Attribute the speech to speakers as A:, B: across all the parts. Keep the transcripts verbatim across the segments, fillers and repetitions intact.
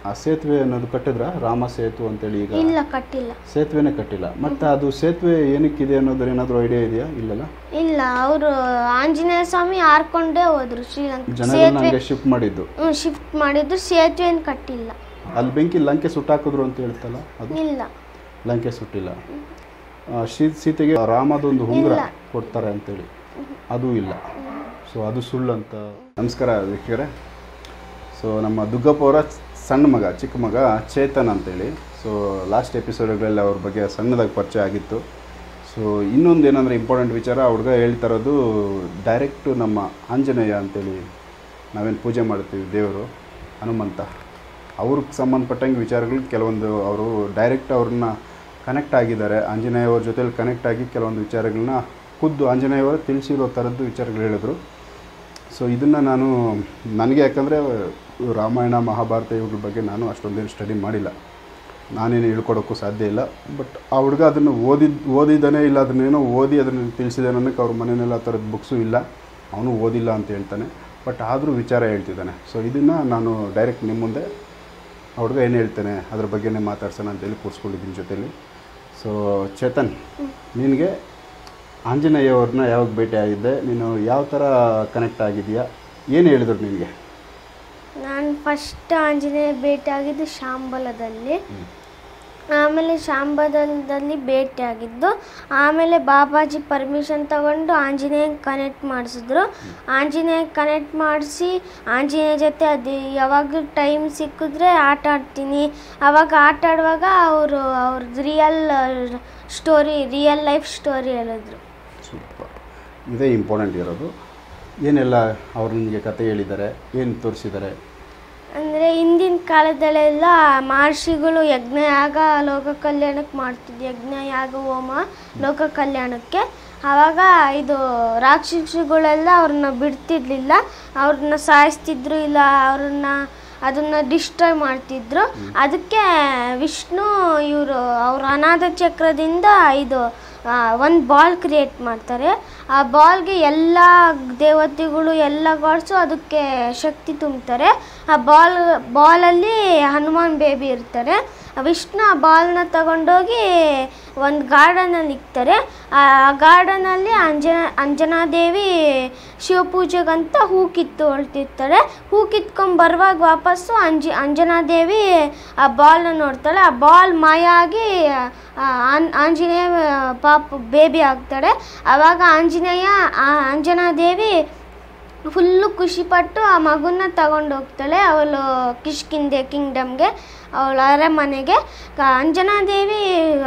A: ಆ ಸೇತುವೆ ಅನ್ನೋದು ಕಟ್ಟಿದ್ರ ರಾಮ ಸೇತು ಅಂತೇಳಿ ಈಗ
B: ಇಲ್ಲ ಕಟ್ಟಿಲ್ಲ
A: ಸೇತುವೆನೇ ಕಟ್ಟಿಲ್ಲ ಮತ್ತೆ ಅದು ಸೇತುವೆ ಏನಕ್ಕಿದೆ ಅನ್ನೋದ್ರ ಏನಾದರೂ ಐಡಿಯಾ ಇದೆಯಾ ಇಲ್ಲಲ್ಲ
B: ಇಲ್ಲ ಅವರು ಆಂಜನೇಯ ಸ್ವಾಮಿ ಹಾರ್ಕೊಂಡೇ ಹೋದ್ರು ಶ್ರೀಲಂಕಾ
A: ಜನಗಳನ್ನ ಶಿಫ್ಟ್ ಮಾಡಿದ್ದು
B: ಶಿಫ್ಟ್ ಮಾಡಿದ್ರು ಸೇತುವೆಯನ್ನು ಕಟ್ಟಿಲ್ಲ
A: ಅಲ್ಲಿ ಬೆಂಕಿ ಲಂಕೆ ಸುಟ್ಟಾಕಿದ್ರು ಅಂತ ಹೇಳ್ತಲ್ಲ ಅದು
B: ಇಲ್ಲ
A: ಲಂಕೆ ಸುಟ್ಟಿಲ್ಲ ಸೀತೆಗೆ ರಾಮದೊಂದು ಉಂಗುರ ಕೊಡ್ತಾರೆ ಅಂತೇಳಿ ಅದು ಇಲ್ಲ ಸೊ ಅದು ಸುಳ್ಳು ಅಂತ ನಮಸ್ಕಾರ ವೀಕ್ಷಕರೇ ಸೊ ನಮ್ಮ ದುಗ್ಗಪ್ಪ ಅವರ ಸಣ್ಣ ಮಗ ಚಿಕ್ಕ ಮಗ ಚೇತನ್ ಅಂತೇಳಿ ಸೊ ಲಾಸ್ಟ್ ಎಪಿಸೋಡ್ಗಳಲ್ಲಿ ಅವ್ರ ಬಗ್ಗೆ ಸಣ್ಣದಾಗಿ ಪರಿಚಯ ಆಗಿತ್ತು ಸೊ ಇನ್ನೊಂದು ಏನಂದರೆ ಇಂಪಾರ್ಟೆಂಟ್ ವಿಚಾರ ಆ ಹುಡುಗ ಹೇಳ್ತಾ ಇರೋದು ಡೈರೆಕ್ಟು ನಮ್ಮ ಆಂಜನೇಯ ಅಂತೇಳಿ ನಾವೇನು ಪೂಜೆ ಮಾಡ್ತೀವಿ ದೇವರು ಹನುಮಂತ ಅವ್ರಿಗೆ ಸಂಬಂಧಪಟ್ಟಂಗೆ ವಿಚಾರಗಳು ಕೆಲವೊಂದು ಅವರು ಡೈರೆಕ್ಟ್ ಅವ್ರನ್ನ ಕನೆಕ್ಟ್ ಆಗಿದ್ದಾರೆ ಆಂಜನೇಯವ್ರ ಜೊತೆಲಿ ಕನೆಕ್ಟ್ ಆಗಿ ಕೆಲವೊಂದು ವಿಚಾರಗಳನ್ನ ಖುದ್ದು ಆಂಜನೇಯವರು ತಿಳಿಸಿರೋ ಥರದ್ದು ವಿಚಾರಗಳು ಹೇಳಿದ್ರು ಸೊ ಇದನ್ನು ನಾನು ನನಗೆ ಯಾಕಂದರೆ ರಾಮಾಯಣ ಮಹಾಭಾರತ ಇವ್ರ ಬಗ್ಗೆ ನಾನು ಅಷ್ಟೊಂದೇನು ಸ್ಟಡಿ ಮಾಡಿಲ್ಲ ನಾನೇನು ಹೇಳ್ಕೊಡೋಕ್ಕೂ ಸಾಧ್ಯ ಇಲ್ಲ ಬಟ್ ಆ ಹುಡುಗ ಅದನ್ನು ಓದಿದ್ದು ಓದಿದ್ದಾನೆ ಇಲ್ಲ ಅದನ್ನೇನೋ ಓದಿ ಅದನ್ನು ತಿಳಿಸಿದ್ದಾನೆ ಅನ್ನೋಕ್ಕೆ ಅವ್ರ ಮನೆಯಲ್ಲೆಲ್ಲ ಆ ಥರದ್ದು ಬುಕ್ಸು ಇಲ್ಲ ಅವನು ಓದಿಲ್ಲ ಅಂತ ಹೇಳ್ತಾನೆ ಬಟ್ ಆದರೂ ವಿಚಾರ ಹೇಳ್ತಿದ್ದಾನೆ ಸೊ ಇದನ್ನು ನಾನು ಡೈರೆಕ್ಟ್ ನಿಮ್ಮ ಮುಂದೆ ಆ ಹುಡುಗ ಏನು ಹೇಳ್ತಾನೆ ಅದ್ರ ಬಗ್ಗೆನೇ ಮಾತಾಡ್ಸೋಣ ಅಂತೇಳಿ ಕೂರಿಸ್ಕೊಂಡಿದ್ದೀನಿ ಜೊತೆಲಿ ಸೊ ಚೇತನ್ ನಿನಗೆ ಆಂಜನೇಯವ್ರನ್ನ ಯಾವಾಗ ಭೇಟಿ ಆಗಿದ್ದೆ ನೀನು ಯಾವ ಥರ ಕನೆಕ್ಟ್ ಆಗಿದೆಯಾ ಏನು ಹೇಳಿದ್ರು ನಿನಗೆ
B: ನಾನು ಫಸ್ಟ್ ಆಂಜನೇಯ ಭೇಟಿ ಆಗಿದ್ದು ಶಾಂಬಲದಲ್ಲಿ ಆಮೇಲೆ ಶಾಂಬಲದಲ್ಲಿ ಭೇಟಿ ಆಗಿದ್ದು ಆಮೇಲೆ ಬಾಬಾಜಿ ಪರ್ಮಿಷನ್ ತಗೊಂಡು ಆಂಜನೇಯ ಕನೆಕ್ಟ್ ಮಾಡಿಸಿದ್ರು ಆಂಜನೇಯ ಕನೆಕ್ಟ್ ಮಾಡಿಸಿ ಆಂಜನೇಯ ಜೊತೆ ಅದು ಯಾವಾಗ ಟೈಮ್ ಸಿಕ್ಕಿದ್ರೆ ಆಟ ಆಡ್ತೀನಿ ಆವಾಗ ಆಟ ಆಡುವಾಗ ಅವರು ಅವ್ರದ್ದು real story real life story ಹೇಳಿದ್ರು
A: ಸೂಪರ್ ಇದೇ ಇಂಪಾರ್ಟೆಂಟ್ ಇರೋದು ಏನೆಲ್ಲ ಅವ್ರು ನಿಮಗೆ ಕತೆ ಹೇಳಿದ್ದಾರೆ ಏನು ತೋರಿಸಿದ್ದಾರೆ
B: ಅಂದರೆ ಹಿಂದಿನ ಕಾಲದಲ್ಲೆಲ್ಲ ಮಹರ್ಷಿಗಳು ಯಜ್ಞಯಾಗ ಲೋಕ ಕಲ್ಯಾಣಕ್ಕೆ ಮಾಡ್ತಿದ್ದೆ ಯಜ್ಞಯಾಗ ಹೋಮ ಲೋಕ ಕಲ್ಯಾಣಕ್ಕೆ ಆವಾಗ ಇದು ರಾಕ್ಷಸಗಳೆಲ್ಲ ಅವ್ರನ್ನ ಬಿಡ್ತಿರ್ಲಿಲ್ಲ ಅವ್ರನ್ನ ಸಾಯಿಸ್ತಿದ್ರು ಇಲ್ಲ ಅವ್ರನ್ನ ಅದನ್ನು ಡಿಸ್ಟ್ರಾಯ್ ಮಾಡ್ತಿದ್ರು ಅದಕ್ಕೆ ವಿಷ್ಣು ಇವರು ಅವ್ರ ಅನಾಥ ಚಕ್ರದಿಂದ ಇದು ಒಂದು ಬಾಲ್ ಕ್ರಿಯೇಟ್ ಮಾಡ್ತಾರೆ ಆ ಬಾಲ್ಗೆ ಎಲ್ಲ ದೇವತೆಗಳು ಎಲ್ಲ ಗಾಡ್ಸು ಅದಕ್ಕೆ ಶಕ್ತಿ ತುಂಬ್ತಾರೆ ಆ ಬಾಲ್ ಬಾಲಲ್ಲಿ ಹನುಮಾನ್ ಬೇಬಿ ಇರ್ತಾರೆ ವಿಷ್ಣು ಆ ಬಾಲ್ನ ತಗೊಂಡೋಗಿ ಒಂದು ಗಾರ್ಡನಲ್ಲಿ ಇಕ್ತಾರೆ ಆ ಗಾರ್ಡನಲ್ಲಿ ಅಂಜನ ಅಂಜನಾದೇವಿ ಶಿವಪೂಜೆಗಂತ ಹೂ ಕಿತ್ತು ಹೊಳ್ತಿರ್ತಾರೆ ಹೂ ಕಿತ್ಕೊಂಡು ಬರುವಾಗ ವಾಪಸ್ಸು ಅಂಜಿ ಅಂಜನಾದೇವಿ ಆ ಬಾಲ್ನ ನೋಡ್ತಾಳೆ ಆ ಬಾಲ್ ಮಾಯ ಆಗಿ ಆಂಜನೇಯ ಪಾಪ ಬೇಬಿ ಆಗ್ತಾಳೆ ಆವಾಗ ಆಂಜನೇಯ ಅಂಜನಾದೇವಿ ಫುಲ್ಲು ಖುಷಿಪಟ್ಟು ಆ ಮಗುನ ತಗೊಂಡು ಹೋಗ್ತಾಳೆ ಅವಳು ಕಿಷ್ಕಿಂದೆ ಕಿಂಗ್ಡಮ್ಗೆ ಅವಳ ಅರಮನೆಗೆ ಅಂಜನಾದೇವಿ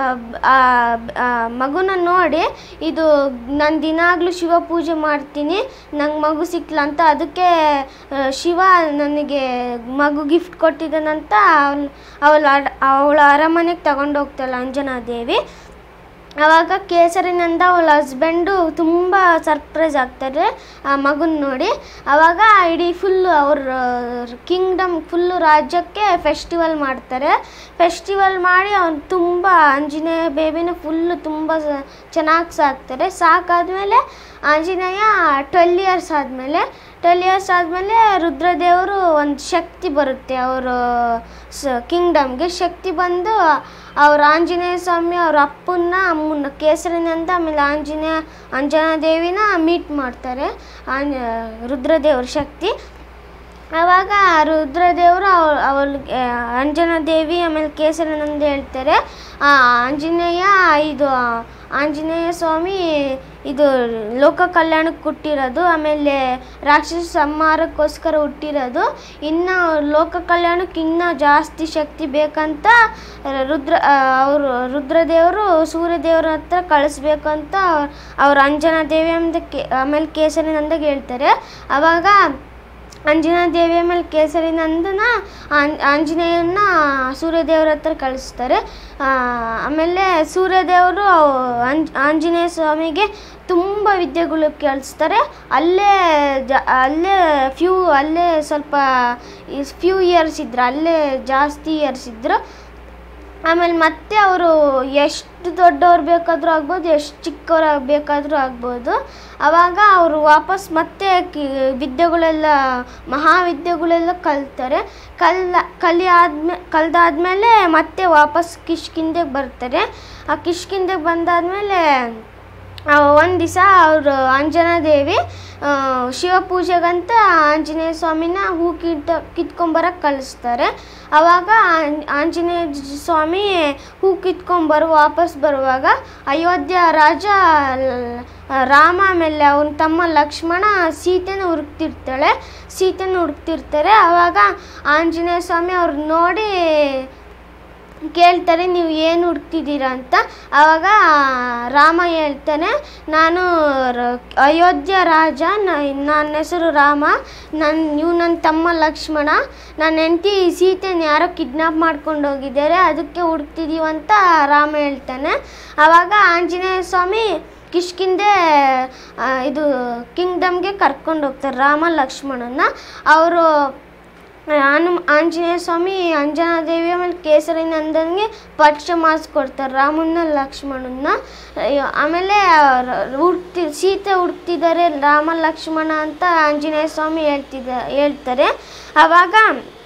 B: ಮಗುನ ನೋಡಿ ಇದು ನಾನು ದಿನಾಗಲೂ ಶಿವ ಪೂಜೆ ಮಾಡ್ತೀನಿ ನಂಗೆ ಮಗು ಸಿಕ್ಲ ಅಂತ ಅದಕ್ಕೆ ಶಿವ ನನಗೆ ಮಗು ಗಿಫ್ಟ್ ಕೊಟ್ಟಿದ್ದಾನಂತ ಅವಳು ಅವಳ ಅವಳ ಅರಮನೆಗೆ ತಗೊಂಡು ಹೋಗ್ತಾಳೆ ಅಂಜನಾದೇವಿ ಆವಾಗ ಕೇಸರಿನಂದ ಅವಳ ಹಸ್ಬೆಂಡು ತುಂಬ ಸರ್ಪ್ರೈಸ್ ಆಗ್ತಾರೆ ಆ ಮಗುನ ನೋಡಿ ಆವಾಗ ಇಡೀ ಫುಲ್ಲು ಅವ್ರ ಕಿಂಗ್ಡಮ್ ಫುಲ್ಲು ರಾಜ್ಯಕ್ಕೆ ಫೆಸ್ಟಿವಲ್ ಮಾಡ್ತಾರೆ ಫೆಸ್ಟಿವಲ್ ಮಾಡಿ ಅವ್ನು ತುಂಬ ಆಂಜನೇಯ ಬೇಬಿನ ಫುಲ್ಲು ತುಂಬ ಚೆನ್ನಾಗಿ ಸಾಕ್ತಾರೆ ಸಾಕಾದ್ಮೇಲೆ ಆಂಜನೇಯ ಟ್ವೆಲ್ ಇಯರ್ಸ್ ಆದಮೇಲೆ ಟ್ವೆಲ್ ಇಯರ್ಸ್ ಆದಮೇಲೆ ರುದ್ರದೇವರು ಒಂದು ಶಕ್ತಿ ಬರುತ್ತೆ ಅವರು ಸ ಕಿಂಗ್ಡಮ್ಗೆ ಶಕ್ತಿ ಬಂದು ಅವ್ರ ಆಂಜನೇಯ ಸ್ವಾಮಿ ಅವ್ರ ಅಪ್ಪನ್ನ ಅಮ್ಮನ್ನ ಕೇಸರಿನಂದ ಆಮೇಲೆ ಆಂಜನೇಯ ಅಂಜನಾದೇವಿನ ಮೀಟ್ ಮಾಡ್ತಾರೆ ಆಂಜ ರುದ್ರದೇವ್ರ ಶಕ್ತಿ ಆವಾಗ ರುದ್ರದೇವರು ಅವ ಅವಳಿಗೆ ಅಂಜನಾದೇವಿ ಆಮೇಲೆ ಕೇಸರಿನಂದ ಹೇಳ್ತಾರೆ ಆಂಜನೇಯ ಇದು ಆಂಜನೇಯ ಸ್ವಾಮಿ ಇದು ಲೋಕ ಕಲ್ಯಾಣಕ್ಕೆ ಹುಟ್ಟಿರೋದು ಆಮೇಲೆ ರಾಕ್ಷಸ ಸಂಹಾರಕ್ಕೋಸ್ಕರ ಹುಟ್ಟಿರೋದು ಇನ್ನು ಲೋಕ ಕಲ್ಯಾಣಕ್ಕೆ ಇನ್ನೂ ಜಾಸ್ತಿ ಶಕ್ತಿ ಬೇಕಂತ ರುದ್ರ ಅವರು ರುದ್ರದೇವರು ಸೂರ್ಯದೇವ್ರ ಹತ್ರ ಕಳಿಸ್ಬೇಕಂತ ಅವ್ರು ಅಂಜನಾದೇವಿ ಅಂದ ಕೆ ಆಮೇಲೆ ಕೇಸರಿನಂದಾಗ ಹೇಳ್ತಾರೆ ಆವಾಗ ಅಂಜನಾದೇವಿ ಆಮೇಲೆ ಕೇಸರಿನಂದನ ಆಂಜನೇಯನ ಸೂರ್ಯದೇವ್ರ ಹತ್ರ ಕಳಿಸ್ತಾರೆ ಆಮೇಲೆ ಸೂರ್ಯದೇವರು ಅಂಜ್ ಆಂಜನೇಯ ಸ್ವಾಮಿಗೆ ತುಂಬ ವಿದ್ಯೆಗಳು ಕಲಿಸ್ತಾರೆ ಅಲ್ಲೇ ಜ ಅಲ್ಲೇ ಫ್ಯೂ ಅಲ್ಲೇ ಸ್ವಲ್ಪ ಫ್ಯೂ ಇಯರ್ಸ್ ಇದ್ರು ಅಲ್ಲೇ ಜಾಸ್ತಿ ಇಯರ್ಸ್ ಇದ್ದರು ಆಮೇಲೆ ಮತ್ತೆ ಅವರು ಎಷ್ಟು ದೊಡ್ಡವ್ರು ಬೇಕಾದರೂ ಆಗ್ಬೋದು, ಎಷ್ಟು ಚಿಕ್ಕವ್ರು ಬೇಕಾದರೂ ಆಗ್ಬೋದು. ಆವಾಗ ಅವರು ವಾಪಸ್ ಮತ್ತೆ ಕಿ ವಿದ್ಯೆಗಳೆಲ್ಲ ಮಹಾವಿದ್ಯೆಗಳೆಲ್ಲ ಕಲಿತಾರೆ. ಕಲ್ ಕಲಿ ಆದ್ಮೇ ಕಲ್ದಾದ್ಮೇಲೆ ಮತ್ತೆ ವಾಪಸ್ ಕಿಷ್ಕಿಂಧೆಗೆ ಬರ್ತಾರೆ. ಆ ಕಿಷ್ಕಿಂಧೆಗೆ ಬಂದಾದಮೇಲೆ ಒಂದು ದಿವಸ ಅವರು ಅಂಜನಾದೇವಿ ಶಿವಪೂಜೆಗಂತ ಆಂಜನೇಯ ಸ್ವಾಮಿನ ಹೂ ಕಿತ್ತ ಕಿತ್ಕೊಂಬರಕ್ಕೆ ಕಳಿಸ್ತಾರೆ. ಆವಾಗ ಆಂಜನೇಯ ಸ್ವಾಮಿ ಹೂ ಕಿತ್ಕೊಂಬರು ವಾಪಸ್ ಬರುವಾಗ ಅಯೋಧ್ಯ ರಾಜ ರಾಮ ಆಮೇಲೆ ಅವನ ತಮ್ಮ ಲಕ್ಷ್ಮಣ ಸೀತೆನ ಹುಡುಕ್ತಿರ್ತಾಳೆ ಸೀತೆನ ಹುಡುಕ್ತಿರ್ತಾರೆ. ಆವಾಗ ಆಂಜನೇಯ ಸ್ವಾಮಿ ಅವ್ರು ನೋಡಿ ಕೇಳ್ತಾರೆ, ನೀವು ಏನು ಹುಡುಕ್ತಿದ್ದೀರಾ ಅಂತ. ಆವಾಗ ರಾಮ ಹೇಳ್ತಾನೆ, ನಾನು ಅಯೋಧ್ಯ ರಾಜ, ನನ್ನ ಹೆಸರು ರಾಮ, ನನ್ನ ನೀವು ನನ್ನ ತಮ್ಮ ಲಕ್ಷ್ಮಣ, ನನ್ನ ಹೆಂಡತಿ ಸೀತೆನ ಯಾರೋ ಕಿಡ್ನಾಪ್ ಮಾಡ್ಕೊಂಡು ಹೋಗಿದ್ದಾರೆ, ಅದಕ್ಕೆ ಹುಡುಕ್ತಿದ್ದೀವಿ ಅಂತ ರಾಮ ಹೇಳ್ತಾನೆ. ಆವಾಗ ಆಂಜನೇಯ ಸ್ವಾಮಿ ಕಿಷ್ಕಿಂಧೆ ಇದು ಕಿಂಗ್ಡಮ್ಗೆ ಕರ್ಕೊಂಡು ಹೋಗ್ತಾರೆ ರಾಮ ಲಕ್ಷ್ಮಣನ. ಅವರು ಆನು ಆಂಜನೇಯ ಸ್ವಾಮಿ ಅಂಜನಾದೇವಿ ಆಮೇಲೆ ಕೇಸರಿ ನಂದನ್ಗೆ ಪರಿಚಯ ಮಾಡಿಸ್ಕೊಡ್ತಾರೆ ರಾಮನ್ನ ಲಕ್ಷ್ಮಣನ್ನ. ಆಮೇಲೆ ಹುಡ್ತಿ ಸೀತೆ ಹುಡ್ತಿದ್ದಾರೆ ರಾಮ ಲಕ್ಷ್ಮಣ ಅಂತ ಆಂಜನೇಯ ಸ್ವಾಮಿ ಹೇಳ್ತಿದ್ದ ಹೇಳ್ತಾರೆ. ಆವಾಗ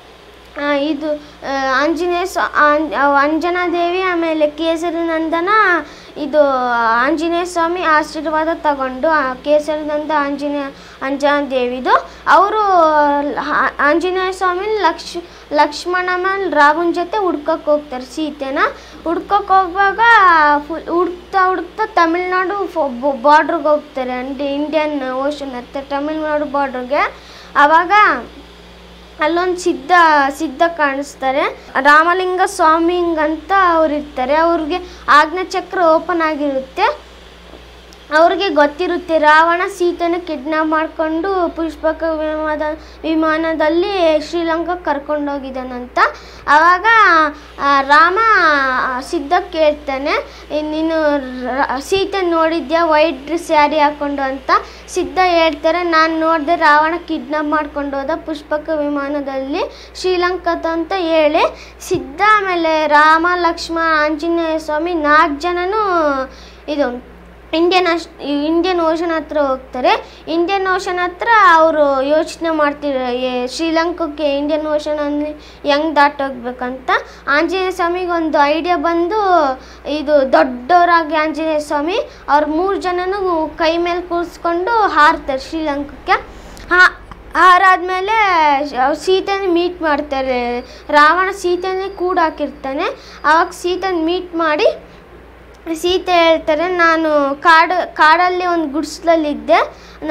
B: ಇದು ಆಂಜನೇಯ ಸ್ವಾ ಅಂಜನಾದೇವಿ ಆಮೇಲೆ ಕೇಸರಿ ನಂದನ ಇದು ಆಂಜನೇಯ ಸ್ವಾಮಿ ಆಶೀರ್ವಾದ ತಗೊಂಡು ಕೇಸರಿ ನಂದ ಆಂಜನೇಯ ಅಂಜನಾದೇವಿದು ಅವರು ಆಂಜನೇಯ ಸ್ವಾಮಿ ಲಕ್ಷ ಲಕ್ಷ್ಮಣ ಮೇಲೆ ರಾಮನ ಜೊತೆ ಹುಡ್ಕಕ್ಕೆ ಹೋಗ್ತಾರೆ ಸೀತೆನ. ಹುಡ್ಕಕ್ಕೆ ಹೋಗುವಾಗ ಫುಲ್ ಹುಡ್ಕ್ತಾ ಹುಡ್ಕ್ತಾ ತಮಿಳ್ನಾಡು ಬಾರ್ಡ್ರಿಗೆ ಹೋಗ್ತಾರೆ, ಅಂದರೆ ಇಂಡಿಯನ್ ಓಷನ್ ಹತ್ತಿರ ತಮಿಳ್ನಾಡು ಬಾರ್ಡ್ರಿಗೆ. ಆವಾಗ ಅಲ್ಲೊಂದು ಸಿದ್ಧ ಸಿದ್ಧ ಕಾಣಿಸ್ತಾರೆ, ರಾಮಲಿಂಗ ಸ್ವಾಮಿಂಗಂತ ಅವ್ರು ಇರ್ತಾರೆ. ಅವ್ರಿಗೆ ಆಜ್ಞಾಚಕ್ರ ಓಪನ್ ಆಗಿರುತ್ತೆ. ಅವ್ರಿಗೆ ಗೊತ್ತಿರುತ್ತೆ ರಾವಣ ಸೀತೆನ ಕಿಡ್ನಾಪ್ ಮಾಡಿಕೊಂಡು ಪುಷ್ಪಕ ವಿಮಾನ ವಿಮಾನದಲ್ಲಿ ಶ್ರೀಲಂಕಾಕ್ಕೆ ಕರ್ಕೊಂಡೋಗಿದ್ದಾನಂತ. ಆವಾಗ ರಾಮ ಸಿದ್ಧ ಕೇಳ್ತಾನೆ, ನೀನು ಸೀತೆ ನೋಡಿದ್ಯಾ ವೈಟ್ ಡ್ರೆಸ್ ಸ್ಯಾರಿ ಹಾಕ್ಕೊಂಡು ಅಂತ. ಸಿದ್ಧ ಹೇಳ್ತಾರೆ, ನಾನು ನೋಡಿದೆ ರಾವಣ ಕಿಡ್ನಾಪ್ ಮಾಡ್ಕೊಂಡು ಹೋದ ಪುಷ್ಪಕ ವಿಮಾನದಲ್ಲಿ ಶ್ರೀಲಂಕಾದ ಅಂತ ಹೇಳಿ ಸಿದ್ಧ ಆಮೇಲೆ ರಾಮ ಲಕ್ಷ್ಮಣ ಆಂಜನೇಯ ಸ್ವಾಮಿ ನಾಲ್ಕು ಜನನೂ ಇದು ಇಂಡಿಯನ್ ಅಶ್ ಇಂಡಿಯನ್ ಓಷನ್ ಹತ್ರ ಹೋಗ್ತಾರೆ. ಇಂಡಿಯನ್ ಓಷನ್ ಹತ್ರ ಅವರು ಯೋಚನೆ ಮಾಡ್ತಿರ ಶ್ರೀಲಂಕಾಕ್ಕೆ ಇಂಡಿಯನ್ ಓಷನಲ್ಲಿ ಹೆಂಗೆ ದಾಟೋಗ್ಬೇಕಂತ. ಆಂಜನೇಯ ಸ್ವಾಮಿಗೆ ಒಂದು ಐಡಿಯಾ ಬಂದು ಇದು ದೊಡ್ಡವರಾಗಿ ಆಂಜನೇಯ ಸ್ವಾಮಿ ಅವ್ರ ಮೂರು ಜನನೂ ಕೈ ಮೇಲೆ ಕೂರಿಸ್ಕೊಂಡು ಹಾರ್ತಾರೆ ಶ್ರೀಲಂಕಾಕ್ಕೆ. ಹಾ ಹಾರಾದ್ಮೇಲೆ ಸೀತೆನ ಮೀಟ್ ಮಾಡ್ತಾರೆ. ರಾವಣ ಸೀತೆನೇ ಕೂಡ ಹಾಕಿರ್ತಾನೆ. ಆವಾಗ ಸೀತೆನ ಮೀಟ್ ಮಾಡಿ ಸೀತೆ ಹೇಳ್ತಾರೆ, ನಾನು ಕಾಡು ಕಾಡಲ್ಲಿ ಒಂದು ಗುಡಿಸ್ಲಲ್ಲಿದ್ದೆ,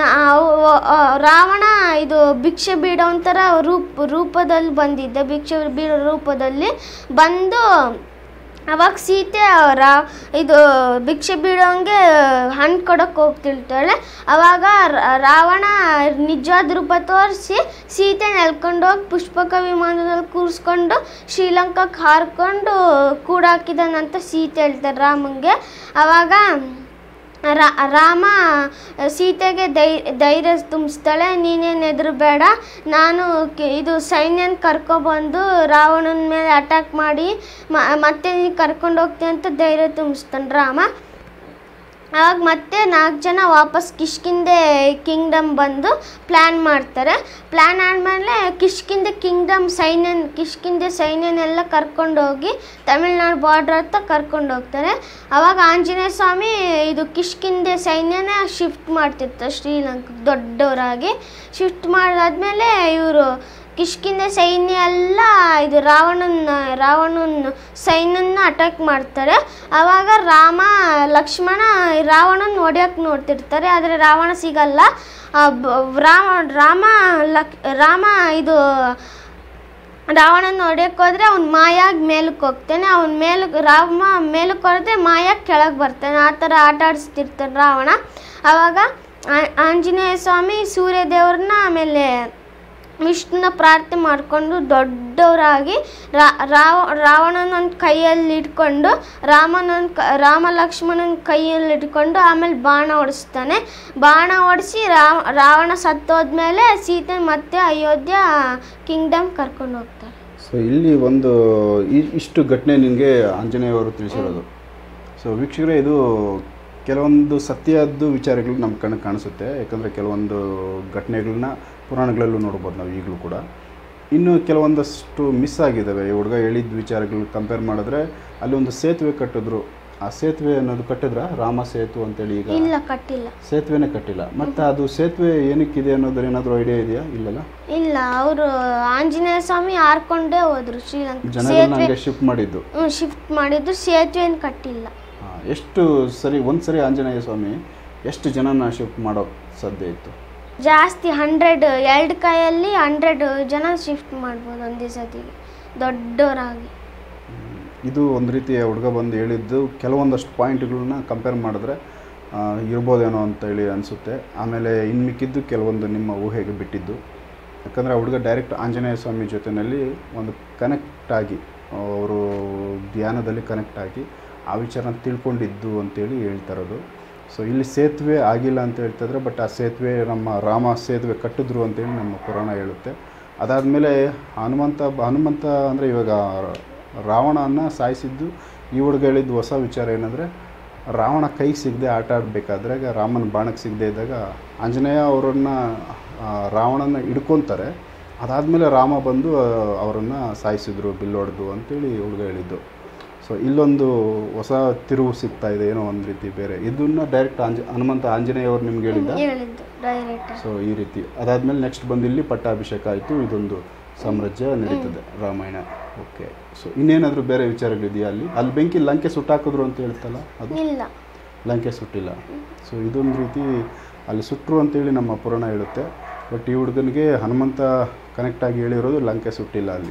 B: ರಾವಣ ಇದು ಭಿಕ್ಷೆ ಬೀಡೋ ಒಂಥರ ರೂಪ ರೂಪದಲ್ಲಿ ಬಂದಿದ್ದೆ ಭಿಕ್ಷೆ ಬೀಡೋ ರೂಪದಲ್ಲಿ ಬಂದು ಅವಾಗ ಸೀತೆ ಅವರ ಇದು ಭಿಕ್ಷೆ ಬೀಳೋಂಗೆ ಹಣ್ಣು ಕೊಡೋಕ್ಕೆ ಹೋಗ್ತಿರ್ತಾಳೆ. ಆವಾಗ ರಾವಣ ನಿಜವಾದ ರೂಪ ತೋರಿಸಿ ಸೀತೆ ಎಳ್ಕೊಂಡೋಗಿ ಪುಷ್ಪಕ ವಿಮಾನದಲ್ಲಿ ಕೂರಿಸ್ಕೊಂಡು ಶ್ರೀಲಂಕಾಕ್ಕೆ ಹಾರ್ಕೊಂಡು ಕೂಡಾಕಿದಾನಂತ ಸೀತೆ ಹೇಳ್ತಾರೆ ರಾಮಂಗೆ. ಆವಾಗ ರಾಮ ಸೀತೆಗೆ ದೈ ಧೈರ್ಯ ತುಂಬಿಸ್ತಾಳೆ, ನೀನೇನು ಹೆದರಬೇಡ, ನಾನು ಇದು ಸೈನ್ಯನ ಕರ್ಕೊಬಂದು ರಾವಣನ ಮೇಲೆ ಅಟ್ಯಾಕ್ ಮಾಡಿ ಮತ್ತೆ ನೀನು ಕರ್ಕೊಂಡು ಹೋಗ್ತೀನಿ ಅಂತ ಧೈರ್ಯ ತುಂಬಿಸ್ತಾನೆ ರಾಮ. ಆವಾಗ ಮತ್ತೆ ನಾಲ್ಕು ಜನ ವಾಪಸ್ ಕಿಷ್ಕಿಂಧೆ ಕಿಂಗ್ಡಮ್ ಬಂದು ಪ್ಲ್ಯಾನ್ ಮಾಡ್ತಾರೆ. ಪ್ಲ್ಯಾನ್ ಆದಮೇಲೆ ಕಿಷ್ಕಿಂಧೆ ಕಿಂಗ್ಡಮ್ ಸೈನ್ಯ ಕಿಷ್ಕಿಂಧೆ ಸೈನ್ಯನೆಲ್ಲ ಕರ್ಕೊಂಡೋಗಿ ತಮಿಳ್ನಾಡು ಬಾರ್ಡ್ರ್ ಹತ್ರ ಕರ್ಕೊಂಡು ಹೋಗ್ತಾರೆ. ಆವಾಗ ಆಂಜನೇಯ ಸ್ವಾಮಿ ಇದು ಕಿಷ್ಕಿಂಧೆ ಸೈನ್ಯನ ಶಿಫ್ಟ್ ಮಾಡ್ತಿರ್ತಾರೆ ಶ್ರೀಲಂಕಾಕ್ಕೆ ದೊಡ್ಡವರಾಗಿ. ಶಿಫ್ಟ್ ಮಾಡಾದ್ಮೇಲೆ ಇವರು ಕಿಷ್ಕಿಂಧೆ ಸೈನ್ಯ ಎಲ್ಲ ಇದು ರಾವಣನ ರಾವಣನ ಸೈನ್ಯನ ಅಟ್ಯಾಕ್ ಮಾಡ್ತಾರೆ. ಆವಾಗ ರಾಮ ಲಕ್ಷ್ಮಣ ರಾವಣನ ಹೊಡೆಯೋಕ್ಕೆ ನೋಡ್ತಿರ್ತಾರೆ, ಆದರೆ ರಾವಣ ಸಿಗಲ್ಲ. ರಾಮ ರಾಮ ಲಕ್ ರಾಮ ಇದು ರಾವಣನ ಹೊಡೆಯೋಕ್ಕೆ ಹೋದರೆ ಅವ್ನು ಮಾಯಾಗಿ ಮೇಲಕ್ಕೆ ಹೋಗ್ತಾನೆ. ಅವ್ನ ಮೇಲಕ್ಕೆ ರಾಮ ಮೇಲಕ್ಕೆ ಹೊಡೆದ್ರೆ ಮಾಯಾಗಿ ಕೆಳಗೆ ಬರ್ತಾನೆ. ಆ ಥರ ಆಟ ಆಡಿಸ್ತಿರ್ತಾನೆ ರಾವಣ. ಆವಾಗ ಆಂಜನೇಯ ಸ್ವಾಮಿ ಸೂರ್ಯ ದೇವ್ರನ್ನ ಆಮೇಲೆ ವಿಷ್ಣುನ ಪ್ರಾರ್ಥನೆ ಮಾಡಿಕೊಂಡು ದೊಡ್ಡವರಾಗಿ ರಾವ ರಾವಣನ ಕೈಯಲ್ಲಿ ಇಟ್ಕೊಂಡು ರಾಮನ ರಾಮ ಲಕ್ಷ್ಮಣನ ಕೈಯಲ್ಲಿ ಇಟ್ಕೊಂಡು ಆಮೇಲೆ ಬಾಣ ಹೊಡಿಸ್ತಾನೆ. ಬಾಣ ಹೊಡಿಸಿ ರಾವ ರಾವಣ ಸತ್ತೋದ್ಮೇಲೆ ಸೀತೆ ಮತ್ತೆ ಅಯೋಧ್ಯ ಕಿಂಗ್ಡಮ್ ಕರ್ಕೊಂಡು ಹೋಗ್ತಾರೆ.
A: ಸೊ ಇಲ್ಲಿ ಒಂದು ಈ- ಇಷ್ಟು ಘಟನೆ ನಿಮಗೆ ಆಂಜನೇಯವರು ತಿಳಿಸಿರೋದು. ಸೊ ವೀಕ್ಷಕರೇ, ಇದು ಕೆಲವೊಂದು ಸತ್ಯದ್ದು ವಿಚಾರಗಳು ನಮ್ಮ ಕಣ್ಣಿಗೆ ಕಾಣಿಸುತ್ತೆ. ಯಾಕಂದರೆ ಕೆಲವೊಂದು ಘಟನೆಗಳನ್ನ ಪುರಾಣಗಳಲ್ಲೂ ನೋಡ್ಬೋದು ನಾವು ಈಗಲೂ ಕೂಡ. ಇನ್ನು ಕೆಲವೊಂದಷ್ಟು ಮಿಸ್ ಆಗಿದ್ದಾವೆ. ಈ ಹುಡುಗ ಹೇಳಿದ ವಿಚಾರಗಳು ಕಂಪೇರ್ ಮಾಡಿದ್ರೆ ಅಲ್ಲಿ ಒಂದು ಸೇತುವೆ ಕಟ್ಟಿದ್ರು. ಆ ಸೇತುವೆ ಅನ್ನೋದು ಕಟ್ಟಿದ್ರ ರಾಮ ಸೇತು ಅಂತೇಳಿ, ಈಗ
B: ಇಲ್ಲ ಕಟ್ಟಿಲ್ಲ.
A: ಸೇತುವೆನೇ ಕಟ್ಟಿಲ್ಲ. ಮತ್ತು ಅದು ಸೇತುವೆ ಏನಕ್ಕಿದೆ ಅನ್ನೋದ್ರ ಏನಾದರೂ ಐಡಿಯಾ ಇದೆಯಾ? ಇಲ್ಲಲ್ಲ,
B: ಇಲ್ಲ. ಅವರು ಆಂಜನೇಯ ಸ್ವಾಮಿ ಹಾರ್ಕೊಂಡೇ ಹೋದ್ರು ಶ್ರೀಲಂಕಾ.
A: ಜನಗಳನ್ನ ಹಂಗೆ ಶಿಫ್ಟ್ ಮಾಡಿದ್ದು.
B: ಹ್ಞೂ ಶಿಫ್ಟ್ ಮಾಡಿದ್ರು, ಸೇತುವೆ ಏನು ಕಟ್ಟಿಲ್ಲ.
A: ಹಾ, ಎಷ್ಟು ಸರಿ ಒಂದು ಸರಿ ಆಂಜನೇಯ ಸ್ವಾಮಿ ಎಷ್ಟು ಜನನ ಶಿಫ್ಟ್ ಮಾಡೋಕ್ಕೆ ಸಾಧ್ಯ ಇತ್ತು?
B: ಜಾಸ್ತಿ ಹಂಡ್ರೆಡ್, ಎರಡು ಕೈಯಲ್ಲಿ ಹಂಡ್ರೆಡ್ ಜನ ಶಿಫ್ಟ್ ಮಾಡ್ಬೋದು ಒಂದೇ ಸತಿಗೆ, ದೊಡ್ಡವರಾಗಿ.
A: ಇದು ಒಂದು ರೀತಿಯ ಹುಡುಗ ಬಂದು ಹೇಳಿದ್ದು ಕೆಲವೊಂದಷ್ಟು ಪಾಯಿಂಟ್ಗಳನ್ನ ಕಂಪೇರ್ ಮಾಡಿದ್ರೆ ಆ, ಇರ್ಬೋದೇನೋ ಅಂತೇಳಿ ಅನಿಸುತ್ತೆ. ಆಮೇಲೆ ಇನ್ನು ಮಿಕ್ಕಿದ್ದು ಕೆಲವೊಂದು ನಿಮ್ಮ ಊಹೆಗೆ ಬಿಟ್ಟಿದ್ದು. ಯಾಕಂದರೆ ಆ ಹುಡುಗ ಡೈರೆಕ್ಟ್ ಆಂಜನೇಯ ಸ್ವಾಮಿ ಜೊತೆಯಲ್ಲಿ ಒಂದು ಕನೆಕ್ಟ್ ಆಗಿ, ಅವರು ಧ್ಯಾನದಲ್ಲಿ ಕನೆಕ್ಟ್ ಆಗಿ ಆ ವಿಚಾರನ ತಿಳ್ಕೊಂಡಿದ್ದು ಅಂತೇಳಿ ಹೇಳ್ತಾ ಇರೋದು. ಸೊ ಇಲ್ಲಿ ಸೇತುವೆ ಆಗಿಲ್ಲ ಅಂತ ಹೇಳ್ತಿದ್ರೆ, ಬಟ್ ಆ ಸೇತುವೆ ನಮ್ಮ ರಾಮ ಸೇತುವೆ ಕಟ್ಟಿದ್ರು ಅಂತೇಳಿ ನಮ್ಮ ಪುರಾಣ ಹೇಳುತ್ತೆ. ಅದಾದಮೇಲೆ ಹನುಮಂತ ಹನುಮಂತ ಅಂದರೆ ಇವಾಗ ರಾವಣನ ಸಾಯಿಸಿದ್ದು ಈ ಹುಡುಗ ಹೇಳಿದ್ದು ಹೊಸ ವಿಚಾರ ಏನಂದರೆ, ರಾವಣ ಕೈಗೆ ಸಿಗದೆ ಆಟ ಆಡಬೇಕಾದ್ರೆ ರಾಮನ ಬಾಣಕ್ಕೆ ಸಿಗದೆ ಇದ್ದಾಗ ಆಂಜನೇಯ ಅವರನ್ನು ರಾವಣನ ಹಿಡ್ಕೊತಾರೆ. ಅದಾದಮೇಲೆ ರಾಮ ಬಂದು ಅವರನ್ನು ಸಾಯಿಸಿದ್ರು ಬಿಲ್ಲೊಡೆದು ಅಂತೇಳಿ ಹುಡುಗ ಹೇಳಿದ್ದು. ಸೊ ಇಲ್ಲೊಂದು ಹೊಸ ತಿರುವು ಸಿಗ್ತಾ ಇದೆ, ಏನೋ ಒಂದು ರೀತಿ ಬೇರೆ. ಇದನ್ನು ಡೈರೆಕ್ಟ್ ಆಂಜ ಹನುಮಂತ ಆಂಜನೇಯ ಅವರು ನಿಮ್ಗೆ ಹೇಳಿದ್ದ.
B: ಹೇಳಿದ್ದು ಡೈರೆಕ್ಟ್.
A: ಸೊ ಈ ರೀತಿ ಅದಾದಮೇಲೆ ನೆಕ್ಸ್ಟ್ ಬಂದು ಇಲ್ಲಿ ಪಟ್ಟಾಭಿಷೇಕ ಆಯಿತು. ಇದೊಂದು ಸಾಮ್ರಾಜ್ಯ ನಡೀತದೆ ರಾಮಾಯಣ. ಓಕೆ. ಸೊ ಇನ್ನೇನಾದರೂ ಬೇರೆ ವಿಚಾರಗಳಿದೆಯಾ? ಅಲ್ಲಿ ಅಲ್ಲಿ ಬೆಂಕಿ ಲಂಕೆ ಸುಟ್ಟಾಕಿದ್ರು ಅಂತ ಹೇಳ್ತಲ್ಲ, ಅದು
B: ಇಲ್ಲ,
A: ಲಂಕೆ ಸುಟ್ಟಿಲ್ಲ. ಸೊ ಇದೊಂದು ರೀತಿ ಅಲ್ಲಿ ಸುಟ್ಟರು ಅಂತೇಳಿ ನಮ್ಮ ಪುರಾಣ ಹೇಳುತ್ತೆ. ಬಟ್ ಈ ಹುಡುಗನಿಗೆ ಹನುಮಂತ ಕನೆಕ್ಟಾಗಿ ಹೇಳಿರೋದು ಲಂಕೆ ಸುಟ್ಟಿಲ್ಲ ಅಲ್ಲಿ.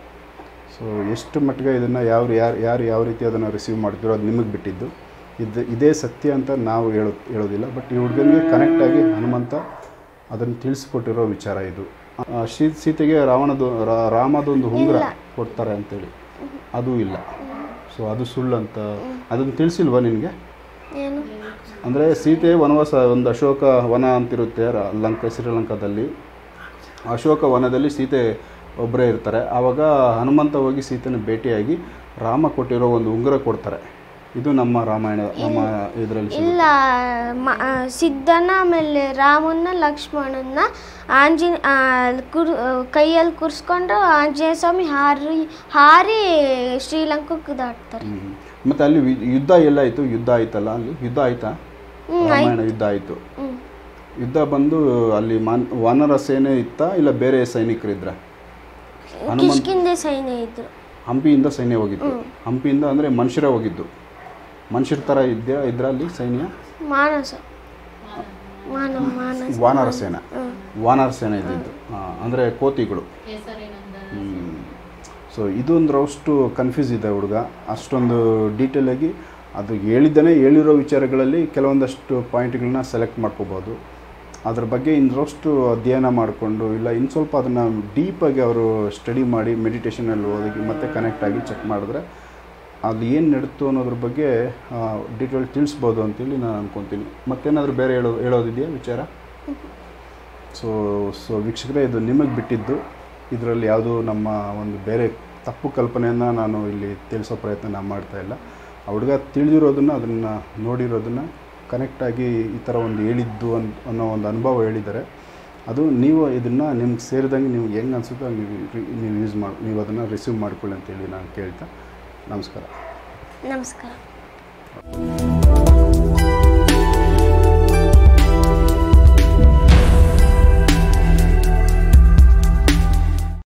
A: ಸೊ ಎಷ್ಟು ಮಟ್ಟಿಗೆ ಇದನ್ನು ಯಾವ ಯಾರು ಯಾರು ಯಾವ ರೀತಿ ಅದನ್ನು ರಿಸೀವ್ ಮಾಡ್ತಿರೋ ಅದು ನಿಮಗೆ ಬಿಟ್ಟಿದ್ದು. ಇದು ಇದೇ ಸತ್ಯ ಅಂತ ನಾವು ಹೇಳೋ ಹೇಳೋದಿಲ್ಲ. ಬಟ್ ಈ ಹುಡುಗನಿಗೆ ಕನೆಕ್ಟಾಗಿ ಹನುಮಂತ ಅದನ್ನು ತಿಳಿಸ್ಕೊಟ್ಟಿರೋ ವಿಚಾರ ಇದು. ಶೀ ಸೀತೆಗೆ ರಾವಣದು ರಾಮದೊಂದು ಉಂಗುರ ಕೊಡ್ತಾರೆ ಅಂತೇಳಿ, ಅದು ಇಲ್ಲ. ಸೊ ಅದು ಸುಳ್ಳು ಅಂತ ಅದನ್ನು ತಿಳಿಸಿಲ್ವಾ ನಿನಗೆ?
B: ಏನು
A: ಅಂದರೆ ಸೀತೆ ವನವಾಸ, ಒಂದು ಅಶೋಕ ವನ ಅಂತಿರುತ್ತೆ ರ- ಲಂಕಾ ಶ್ರೀಲಂಕಾದಲ್ಲಿ. ಅಶೋಕ ವನದಲ್ಲಿ ಸೀತೆ ಒಬ್ಬರೇ ಇರ್ತಾರೆ. ಆವಾಗ ಹನುಮಂತ ಹೋಗಿ ಸೀತೆನ ಭೇಟಿಯಾಗಿ ರಾಮ ಕೊಟ್ಟಿರೋ ಒಂದು ಉಂಗುರ ಕೊಡ್ತಾರೆ. ಇದು ನಮ್ಮ ರಾಮಾಯಣ, ನಮ್ಮ ಇದರಲ್ಲಿ
B: ಇಲ್ಲ. ಮ- ಆ, ಸಿದ್ಧನ ಆಮೇಲೆ ರಾಮನ್ನ ಲಕ್ಷ್ಮಣನ್ನ ಆಂಜನೇ ಕುರ್ ಕೈಯಲ್ಲಿ ಕೂರಿಸ್ಕೊಂಡು ಆಂಜನೇಯ ಸ್ವಾಮಿ ಹಾರಿ ಹಾರಿ ಶ್ರೀಲಂಕಕ್ಕೆ ದಾಟ್ತಾರೆ.
A: ಮತ್ತು ಅಲ್ಲಿ ವಿ- ಯುದ್ಧ ಎಲ್ಲ ಆಯಿತು. ಯುದ್ಧ ಆಯ್ತಲ್ಲ, ಅಲ್ಲಿ ಯುದ್ಧ ಆಯ್ತಾ? ರಾಮಾಯಣ ಯುದ್ಧ ಆಯಿತು.
B: ಹ್ಮ್.
A: ಯುದ್ಧ ಬಂದು ಅಲ್ಲಿ ಮಾನ್ ವಾನರ ಸೇನೆ ಇತ್ತ ಇಲ್ಲ ಬೇರೆ ಸೈನಿಕರಿದ್ರ?
B: ಕಿಷ್ಕಿಂದೆ ಸೈನ್ಯ ಇದ್ರು.
A: ಹಂಪಿಯಿಂದ ಸೈನ್ಯ ಹೋಗಿತ್ತು. ಹಂಪಿಯಿಂದ ಅಂದರೆ ಮನುಷ್ಯರೇ ಹೋಗಿದ್ದು. ಮನುಷ್ಯರ ಥರ ಇದ್ಯಾ ಇದ್ರ ಅಲ್ಲಿ ಸೈನ್ಯ?
B: ಮಾನಸ ಮಾನ ಮಾನಸ
A: ವಾನರ ಸೇನೆ, ವಾನರ ಸೇನೆ ಇದ್ದಿದ್ದು. ಅಂದರೆ ಕೋತಿಗಳು. ಸೊ ಇದೊಂದು ಅಷ್ಟು ಕನ್ಫ್ಯೂಸ್ ಇದೆ ಹುಡುಗ. ಅಷ್ಟೊಂದು ಡೀಟೇಲಾಗಿ ಅದು ಹೇಳಿದ್ದಾನೆ. ಹೇಳಿರೋ ವಿಚಾರಗಳಲ್ಲಿ ಕೆಲವೊಂದಷ್ಟು ಪಾಯಿಂಟ್ಗಳನ್ನ ಸೆಲೆಕ್ಟ್ ಮಾಡ್ಕೋಬೋದು. ಅದ್ರ ಬಗ್ಗೆ ಇನ್ನಷ್ಟು ಅಧ್ಯಯನ ಮಾಡಿಕೊಂಡು ಇಲ್ಲ ಇನ್ನು ಸ್ವಲ್ಪ ಅದನ್ನು ಡೀಪಾಗಿ ಅವರು ಸ್ಟಡಿ ಮಾಡಿ ಮೆಡಿಟೇಷನಲ್ಲಿ ಓದಿ ಮತ್ತೆ ಕನೆಕ್ಟ್ ಆಗಿ ಚೆಕ್ ಮಾಡಿದ್ರೆ ಅಲ್ಲಿ ಏನು ನಡೀತು ಅನ್ನೋದ್ರ ಬಗ್ಗೆ ಡೀಟೇಲ್ ತಿಳಿಸ್ಬೋದು ಅಂತೇಳಿ ನಾನು ಅಂದ್ಕೊತೀನಿ. ಮತ್ತೇನಾದರೂ ಬೇರೆ ಹೇಳೋ ಹೇಳೋದಿದೆಯಾ ವಿಚಾರ? ಸೊ ಸೊ ವೀಕ್ಷಕರೇ, ಇದು ನಿಮಗೆ ಬಿಟ್ಟಿದ್ದು. ಇದರಲ್ಲಿ ಯಾವುದೂ ನಮ್ಮ ಒಂದು ಬೇರೆ ತಪ್ಪು ಕಲ್ಪನೆಯನ್ನು ನಾನು ಇಲ್ಲಿ ತಿಳಿಸೋ ಪ್ರಯತ್ನ ನಾನು ಮಾಡ್ತಾಯಿಲ್ಲ. ಆ ಹುಡುಗ ತಿಳಿದಿರೋದನ್ನು, ಅದನ್ನು ನೋಡಿರೋದನ್ನು ಕನೆಕ್ಟಾಗಿ ಈ ಥರ ಒಂದು ಹೇಳಿದ್ದು ಅನ್ ಅನ್ನೋ ಒಂದು ಅನುಭವ ಹೇಳಿದ್ದಾರೆ. ಅದು ನೀವು ಇದನ್ನು ನಿಮ್ಗೆ ಸೇರಿದಂಗೆ ನಿಮ್ಗೆ ಹೆಂಗೆ ಅನಿಸುತ್ತೋ ಹಂಗೆ ನೀವು ನೀವು ಯೂಸ್ ಮಾಡಿ ನೀವು ಅದನ್ನು ರಿಸೀವ್ ಮಾಡ್ಕೊಳ್ಳಿ ಅಂತೇಳಿ ನಾನು ಕೇಳ್ತಾ ನಮಸ್ಕಾರ.
B: ನಮಸ್ಕಾರ.